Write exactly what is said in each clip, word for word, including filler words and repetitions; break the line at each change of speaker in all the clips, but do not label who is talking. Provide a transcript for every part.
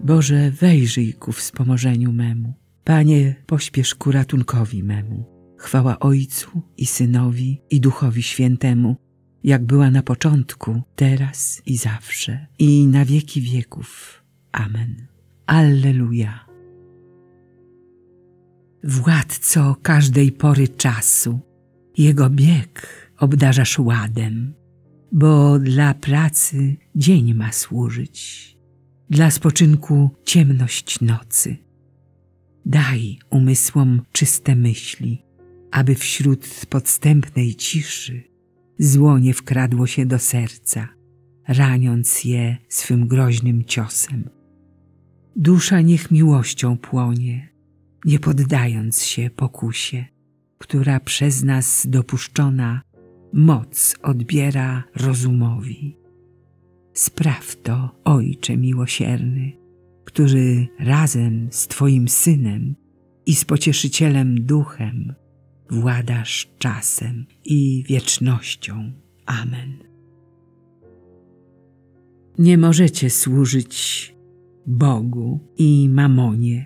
Boże, wejrzyj ku wspomożeniu memu. Panie, pośpiesz ku ratunkowi memu. Chwała Ojcu i Synowi i Duchowi Świętemu, jak była na początku, teraz i zawsze, i na wieki wieków. Amen. Alleluja. Władco każdej pory czasu, Jego bieg obdarzasz ładem, bo dla pracy dzień ma służyć, dla spoczynku ciemność nocy. Daj umysłom czyste myśli, aby wśród podstępnej ciszy zło nie wkradło się do serca, raniąc je swym groźnym ciosem. Dusza niech miłością płonie, nie poddając się pokusie, która przez nas dopuszczona moc odbiera rozumowi. Spraw to, Ojcze miłosierny, który razem z Twoim Synem i z Pocieszycielem Duchem władasz czasem i wiecznością. Amen. Nie możecie służyć Bogu i mamonie.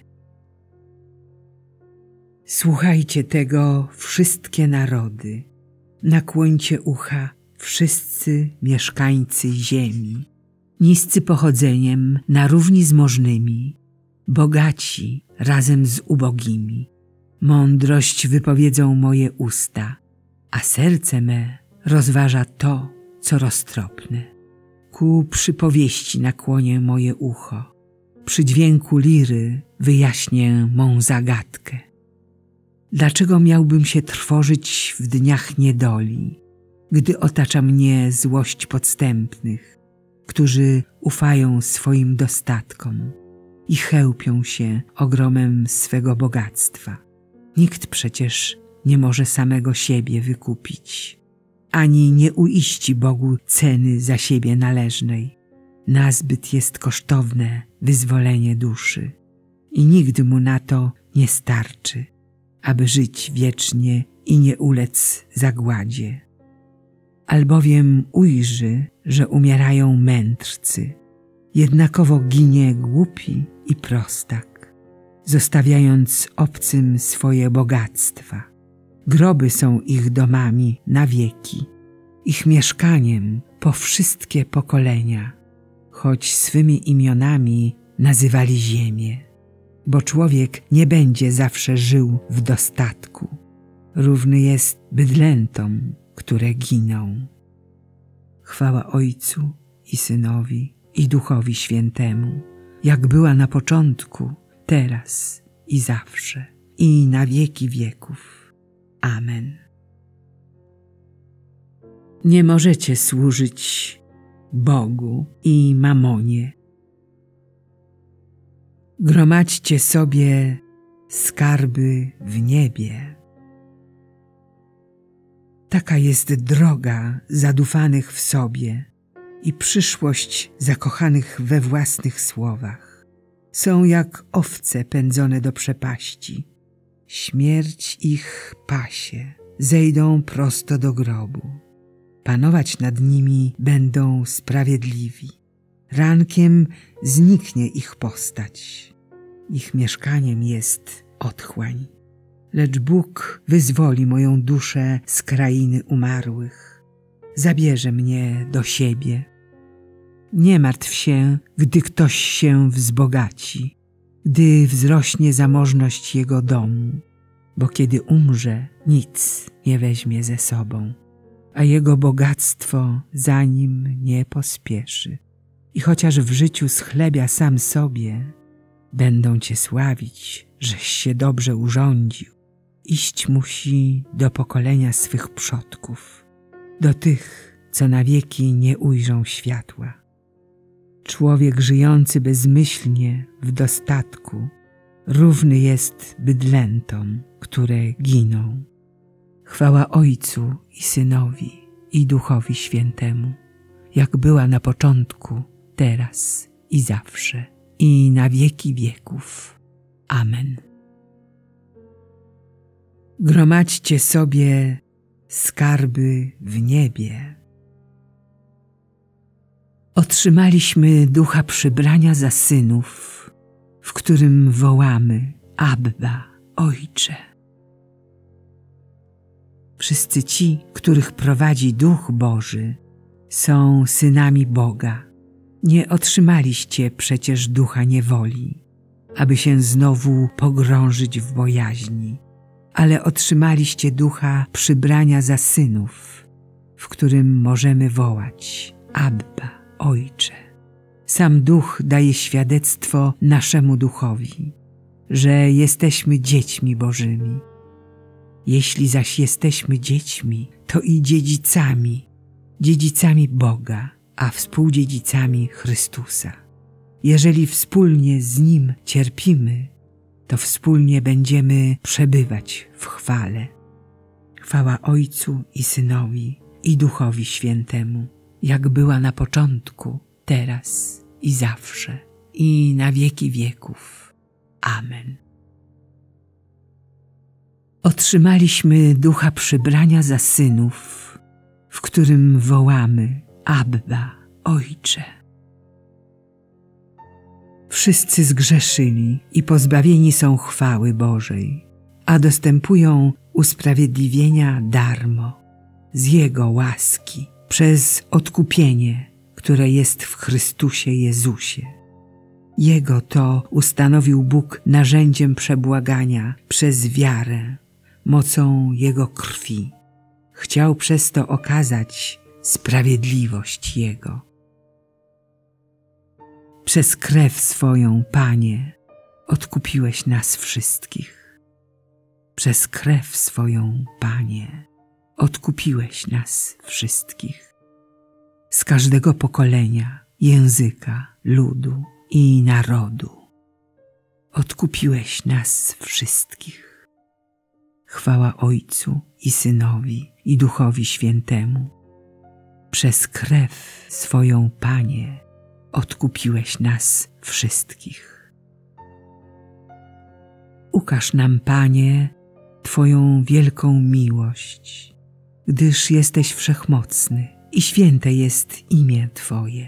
Słuchajcie tego wszystkie narody, nakłońcie ucha wszyscy mieszkańcy ziemi, niscy pochodzeniem na równi z możnymi, bogaci razem z ubogimi. Mądrość wypowiedzą moje usta, a serce me rozważa to, co roztropne. Ku przypowieści nakłonię moje ucho, przy dźwięku liry wyjaśnię mą zagadkę. Dlaczego miałbym się trwożyć w dniach niedoli, gdy otacza mnie złość podstępnych, którzy ufają swoim dostatkom i chełpią się ogromem swego bogactwa? Nikt przecież nie może samego siebie wykupić, ani nie uiści Bogu ceny za siebie należnej. Nazbyt jest kosztowne wyzwolenie duszy i nigdy mu na to nie starczy, aby żyć wiecznie i nie ulec zagładzie. Albowiem ujrzy, że umierają mędrcy, jednakowo ginie głupi i prostak, zostawiając obcym swoje bogactwa. Groby są ich domami na wieki, ich mieszkaniem po wszystkie pokolenia, choć swymi imionami nazywali ziemię. Bo człowiek nie będzie zawsze żył w dostatku, równy jest bydlętom, które giną. Chwała Ojcu i Synowi i Duchowi Świętemu, jak była na początku, teraz i zawsze, i na wieki wieków. Amen. Nie możecie służyć Bogu i mamonie. Gromadźcie sobie skarby w niebie. Taka jest droga zadufanych w sobie i przyszłość zakochanych we własnych słowach. Są jak owce pędzone do przepaści. Śmierć ich pasie, zejdą prosto do grobu. Panować nad nimi będą sprawiedliwi. Rankiem zniknie ich postać. Ich mieszkaniem jest otchłań. Lecz Bóg wyzwoli moją duszę z krainy umarłych. Zabierze mnie do siebie. Nie martw się, gdy ktoś się wzbogaci, gdy wzrośnie zamożność jego domu, bo kiedy umrze, nic nie weźmie ze sobą, a jego bogactwo za nim nie pospieszy. I chociaż w życiu schlebia sam sobie, będą cię sławić, żeś się dobrze urządził. Iść musi do pokolenia swych przodków, do tych, co na wieki nie ujrzą światła. Człowiek żyjący bezmyślnie w dostatku równy jest bydlętom, które giną. Chwała Ojcu i Synowi i Duchowi Świętemu, jak była na początku, teraz i zawsze, i na wieki wieków. Amen. Gromadźcie sobie skarby w niebie. Otrzymaliśmy ducha przybrania za synów w którym wołamy: Abba, Ojcze. Wszyscy ci, których prowadzi Duch Boży, są synami Boga. Nie otrzymaliście przecież ducha niewoli, aby się znowu pogrążyć w bojaźni, ale otrzymaliście ducha przybrania za synów, w którym możemy wołać: Abba, Ojcze. Sam Duch daje świadectwo naszemu duchowi, że jesteśmy dziećmi Bożymi. Jeśli zaś jesteśmy dziećmi, to i dziedzicami, dziedzicami Boga, a współdziedzicami Chrystusa. Jeżeli wspólnie z Nim cierpimy, to wspólnie będziemy przebywać w chwale. Chwała Ojcu i Synowi, i Duchowi Świętemu, jak była na początku, teraz i zawsze, i na wieki wieków. Amen. Otrzymaliśmy ducha przybrania za synów, w którym wołamy: Abba, Ojcze. Wszyscy zgrzeszyli i pozbawieni są chwały Bożej, a dostępują usprawiedliwienia darmo, z Jego łaski, przez odkupienie, które jest w Chrystusie Jezusie. Jego to ustanowił Bóg narzędziem przebłagania przez wiarę, mocą Jego krwi. Chciał przez to okazać sprawiedliwość Jego. Przez krew swoją, Panie, odkupiłeś nas wszystkich. Przez krew swoją, Panie, odkupiłeś nas wszystkich. Z każdego pokolenia, języka, ludu i narodu. Odkupiłeś nas wszystkich. Chwała Ojcu i Synowi, i Duchowi Świętemu. Przez krew swoją, Panie, odkupiłeś nas wszystkich. Ukaż nam, Panie, Twoją wielką miłość, gdyż jesteś wszechmocny i święte jest imię Twoje.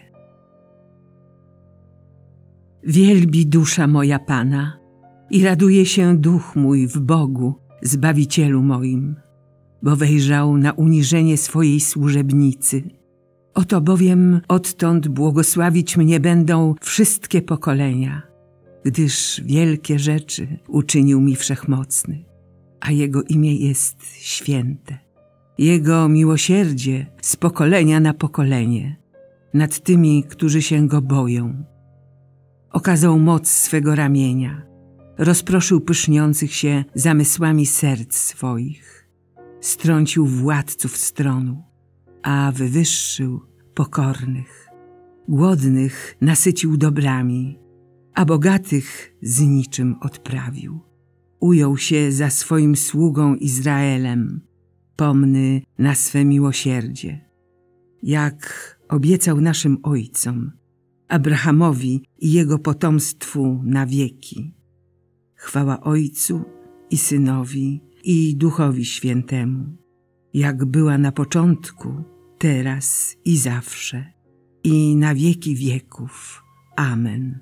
Wielbi dusza moja Pana i raduje się duch mój w Bogu, Zbawicielu moim, bo wejrzał na uniżenie swojej służebnicy. Oto bowiem odtąd błogosławić mnie będą wszystkie pokolenia, gdyż wielkie rzeczy uczynił mi Wszechmocny, a Jego imię jest święte. Jego miłosierdzie z pokolenia na pokolenie nad tymi, którzy się Go boją. Okazał moc swego ramienia, rozproszył pyszniących się zamysłami serc swoich, strącił władców stronu, a wywyższył pokornych. Głodnych nasycił dobrami, a bogatych z niczym odprawił. Ujął się za swoim sługą Izraelem, pomny na swe miłosierdzie, jak obiecał naszym ojcom, Abrahamowi i jego potomstwu na wieki. Chwała Ojcu i Synowi, i Duchowi Świętemu, jak była na początku, teraz i zawsze, i na wieki wieków. Amen.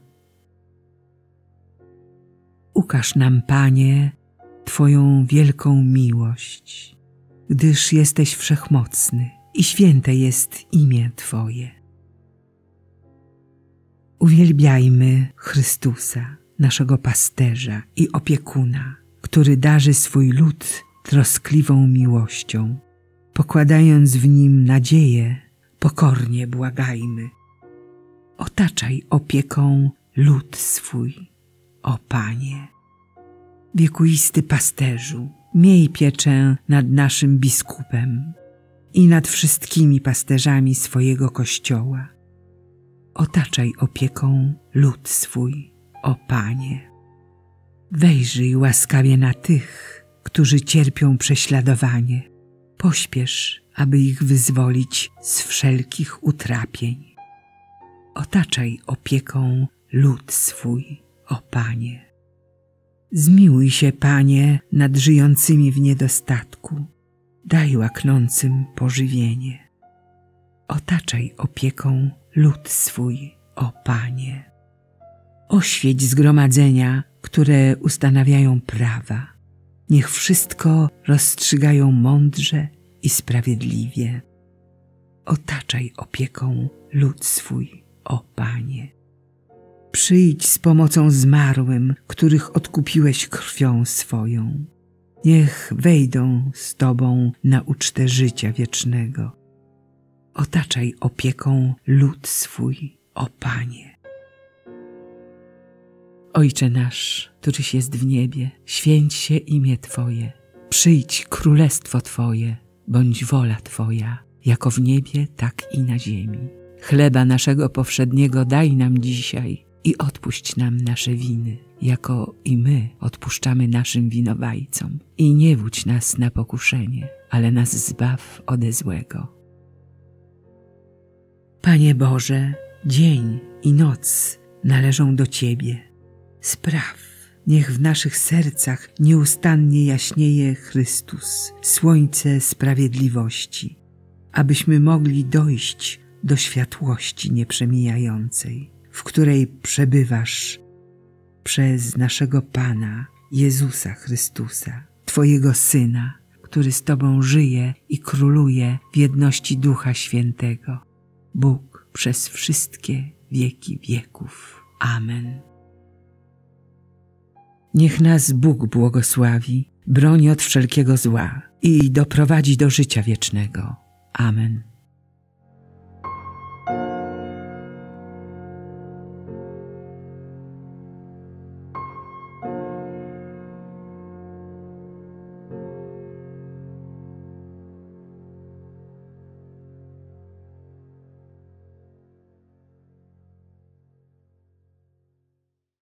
Ukaż nam, Panie, Twoją wielką miłość, gdyż jesteś wszechmocny i święte jest imię Twoje. Uwielbiajmy Chrystusa, naszego pasterza i opiekuna, który darzy swój lud troskliwą miłością. Pokładając w Nim nadzieję, pokornie błagajmy. Otaczaj opieką lud swój, o Panie. Wiekuisty pasterzu, miej pieczę nad naszym biskupem i nad wszystkimi pasterzami swojego Kościoła. Otaczaj opieką lud swój, o Panie. Wejrzyj łaskawie na tych, którzy cierpią prześladowanie. Pośpiesz, aby ich wyzwolić z wszelkich utrapień. Otaczaj opieką lud swój, o Panie. Zmiłuj się, Panie, nad żyjącymi w niedostatku. Daj łaknącym pożywienie. Otaczaj opieką lud swój, o Panie. Oświeć zgromadzenia, które ustanawiają prawa. Niech wszystko rozstrzygają mądrze i sprawiedliwie. Otaczaj opieką lud swój, o Panie. Przyjdź z pomocą zmarłym, których odkupiłeś krwią swoją. Niech wejdą z Tobą na ucztę życia wiecznego. Otaczaj opieką lud swój, o Panie. Ojcze nasz, któryś jest w niebie, święć się imię Twoje. Przyjdź królestwo Twoje, bądź wola Twoja, jako w niebie, tak i na ziemi. Chleba naszego powszedniego daj nam dzisiaj i odpuść nam nasze winy, jako i my odpuszczamy naszym winowajcom. I nie wódź nas na pokuszenie, ale nas zbaw ode złego. Panie Boże, dzień i noc należą do Ciebie. Spraw, niech w naszych sercach nieustannie jaśnieje Chrystus, słońce sprawiedliwości, abyśmy mogli dojść do światłości nieprzemijającej, w której przebywasz przez naszego Pana Jezusa Chrystusa, Twojego Syna, który z Tobą żyje i króluje w jedności Ducha Świętego, Bóg przez wszystkie wieki wieków. Amen. Niech nas Bóg błogosławi, broni od wszelkiego zła i doprowadzi do życia wiecznego. Amen.